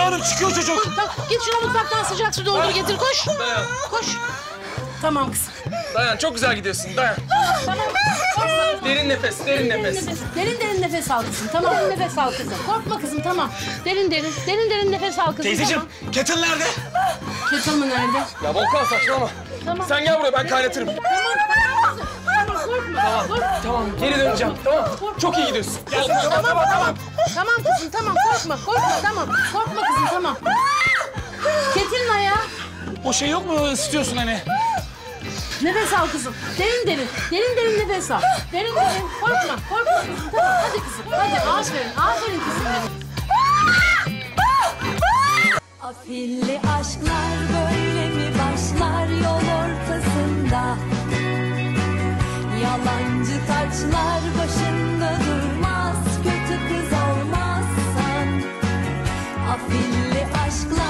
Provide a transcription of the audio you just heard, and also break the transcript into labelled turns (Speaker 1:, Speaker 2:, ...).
Speaker 1: Hanım çıkıyor çocuk.
Speaker 2: Tamam, git şuna mutfaktan sıcak su doldur getir koş.
Speaker 3: Dayan.
Speaker 2: Koş. Tamam kızım.
Speaker 3: Dayan, çok güzel gidiyorsun, dayan.
Speaker 2: Tamam.
Speaker 3: Derin nefes, derin nefes.
Speaker 2: Derin nefes al kızım. Tamam nefes al kızım. Korkma kızım tamam. Derin nefes al kızım.
Speaker 1: Teyzeciğim, kettle nerede?
Speaker 2: Kettle mı nerede?
Speaker 3: Ya Volkan saçmalama.
Speaker 2: Tamam.
Speaker 3: Sen gel buraya, ben kaynatırım.
Speaker 2: Tamam kızım. Tamam korkma. Korkma.
Speaker 3: Tamam, geri döneceğim, tamam. Çok iyi gidiyorsun. Gel,
Speaker 2: Tamam. Tamam kızım tamam korkma tamam. Korkma kızım tamam. Kettle'ın ayağı.
Speaker 1: O şey yok mu ısıtıyorsun hani?
Speaker 2: Nefes al kızım. Derin nefes al. Derin. Korkma kızım. Tamam hadi kızım. Hadi aferin kızım benim.
Speaker 4: Afilli aşklar böyle mi başlar yol ortasında? Yalancı taçlar başında durmaz, kötü kız olmazsan. Afilli aşklar